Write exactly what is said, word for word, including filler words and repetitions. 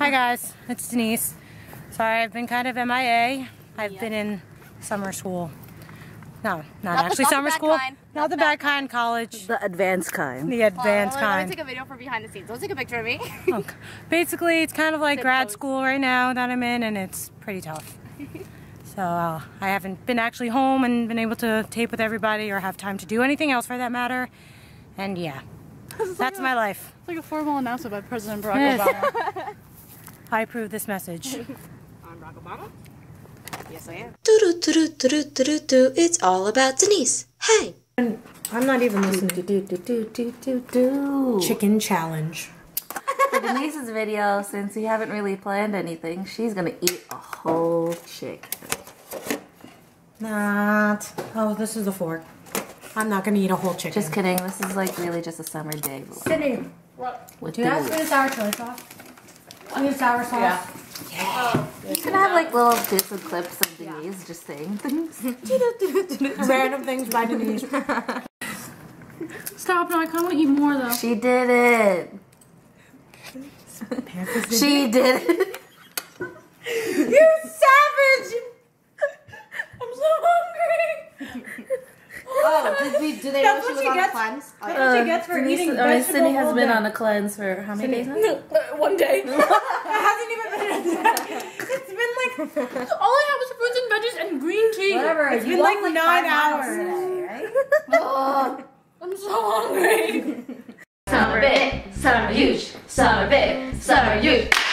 Hi guys, it's Denise. Sorry, I've been kind of M I A. I've yeah. been in summer school. No, not, not actually the, not summer the school. Kind. Not, not the bad kind, college. The advanced kind. The advanced well, kind. Let me take a video for behind the scenes. Let's take a picture of me. Look, basically, it's kind of like Sit grad pose. school right now that I'm in, and it's pretty tough. So uh, I haven't been actually home and been able to tape with everybody or have time to do anything else for that matter. And yeah, that's like a, my life. It's like a formal announcement by President Barack Yes. Obama. I approve this message. I'm Barack Obama. Yes, I am. Do do do do do do do. It's all about Denise. Hey. I'm not even listening. Do, do, do, do, do, do, do. Chicken challenge. For Denise's video, since we haven't really planned anything, she's gonna eat a whole chicken. Not. Oh, this is a fork. I'm not gonna eat a whole chicken. Just kidding. This is like really just a summer day. Sydney, With do you have sweet and sour chili sauce? Sweet and sour sauce? Yeah. Yeah. You can have like little bits of clips of Denise yeah. just saying things. Random things by Denise. Stop! No, I kind of want to eat more though. She did it. She did it. You savage! I'm so hungry. Oh, did we, do they know That's she what was she on gets. a cleanse? Oh, That's yeah. what she gets for Denise, eating I mean, vegetable Sydney has all been day. on a cleanse for how many days now? One day. It hasn't even been a day. It's been like... All I have is fruits and veggies and green tea. Whatever. It's you been like, walked nine five miles hours. today, right? Oh, I'm so hungry. Summer big, summer huge, summer big, summer huge.